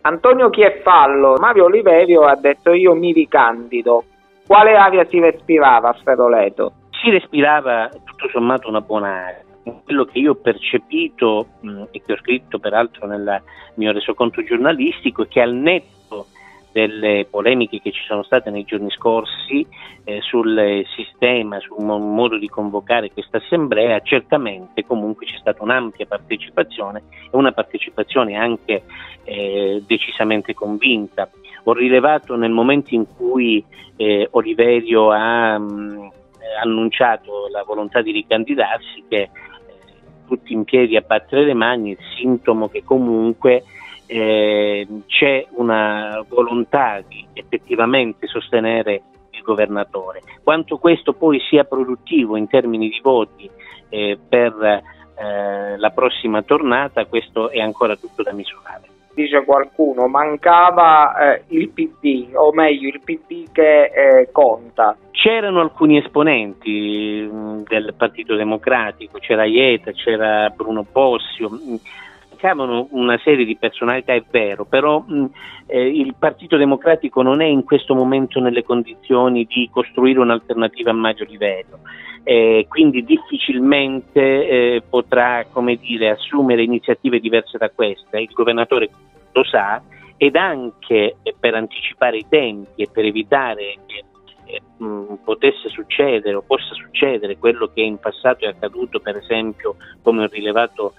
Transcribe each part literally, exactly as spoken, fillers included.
Antonio Chieffallo, Mario Oliverio ha detto io mi ricandido. Quale aria si respirava a Feroleto? Si respirava tutto sommato una buona aria. Quello che io ho percepito mh, e che ho scritto peraltro nel mio resoconto giornalistico è che al netto delle polemiche che ci sono state nei giorni scorsi eh, sul sistema, sul modo di convocare questa assemblea, certamente comunque c'è stata un'ampia partecipazione e una partecipazione anche eh, decisamente convinta. Ho rilevato nel momento in cui eh, Oliverio ha mh, annunciato la volontà di ricandidarsi che eh, tutti in piedi a battere le mani, il sintomo che comunque Eh, c'è una volontà di effettivamente sostenere il governatore. Quanto questo poi sia produttivo in termini di voti eh, per eh, la prossima tornata, questo è ancora tutto da misurare. Dice qualcuno, mancava eh, il P D, o meglio il P D che eh, conta. C'erano alcuni esponenti mh, del Partito Democratico, c'era Ieta, c'era Bruno Bossio, mh, mancavano una serie di personalità, è vero, però mh, eh, il Partito Democratico non è in questo momento nelle condizioni di costruire un'alternativa a Mario Oliverio, eh, quindi difficilmente eh, potrà, come dire, assumere iniziative diverse da queste. Il governatore lo sa, ed anche eh, per anticipare i tempi e per evitare che eh, mh, potesse succedere o possa succedere quello che in passato è accaduto, per esempio, come ho rilevato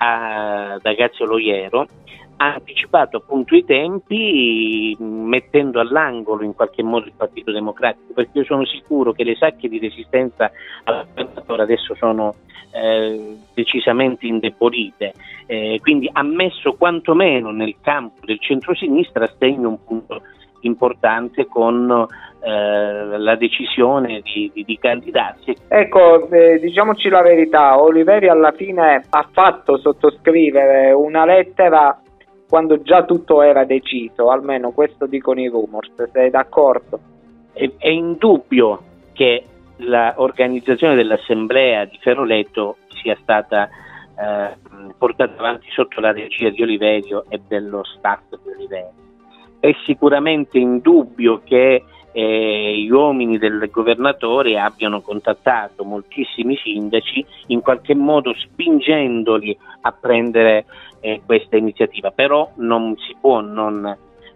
a, da Gazio Loiero, ha anticipato appunto i tempi mettendo all'angolo in qualche modo il Partito Democratico, perché io sono sicuro che le sacche di resistenza al governatore adesso sono eh, decisamente indebolite, eh, quindi ha messo quantomeno nel campo del centrosinistra a segno un punto importante con eh, la decisione di, di, di candidarsi. Ecco, eh, diciamoci la verità, Oliverio alla fine ha fatto sottoscrivere una lettera quando già tutto era deciso, almeno questo dicono i rumors, sei d'accordo? È, è indubbio che l'organizzazione dell'assemblea di Feroleto sia stata eh, portata avanti sotto la regia di Oliverio e dello staff di Oliverio. È sicuramente indubbio che eh, gli uomini del governatore abbiano contattato moltissimi sindaci, in qualche modo spingendoli a prendere eh, questa iniziativa, però non si può non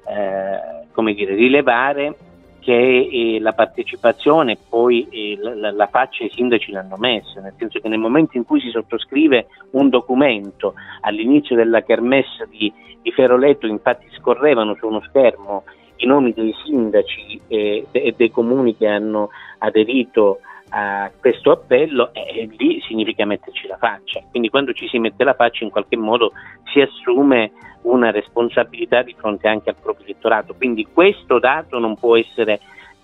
eh, come dire, rilevare che eh, la partecipazione poi eh, la, la faccia i sindaci l'hanno messa, nel senso che nel momento in cui si sottoscrive un documento all'inizio della kermesse di, di Feroleto, infatti scorrevano su uno schermo i nomi dei sindaci e eh, dei comuni che hanno aderito a questo appello, e eh, lì significa metterci la faccia, quindi quando ci si mette la faccia in qualche modo si assume una responsabilità di fronte anche al proprio elettorato, quindi questo dato non può essere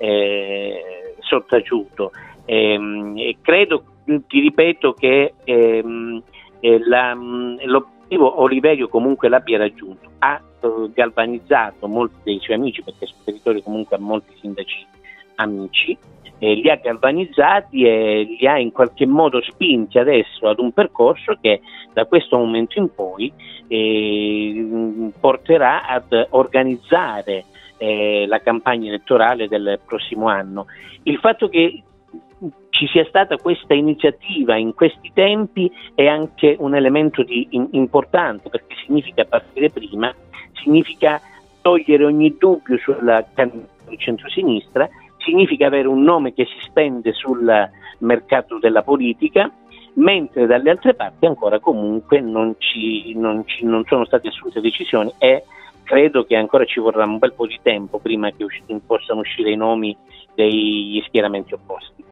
eh, sottaciuto ehm, e credo, ti ripeto, che ehm, eh, la, l'obiettivo Oliverio comunque l'abbia raggiunto, ha eh, galvanizzato molti dei suoi amici, perché sul territorio comunque ha molti sindaci amici, eh, li ha galvanizzati e li ha in qualche modo spinti adesso ad un percorso che da questo momento in poi eh, porterà ad organizzare eh, la campagna elettorale del prossimo anno. Il fatto che ci sia stata questa iniziativa in questi tempi è anche un elemento di, in, importante, perché significa partire prima, significa togliere ogni dubbio sulla candidatura del centrosinistra, significa avere un nome che si spende sul mercato della politica, mentre dalle altre parti ancora comunque non, ci, non, ci, non sono state assunte decisioni e credo che ancora ci vorrà un bel po' di tempo prima che usci- possano uscire i nomi degli schieramenti opposti.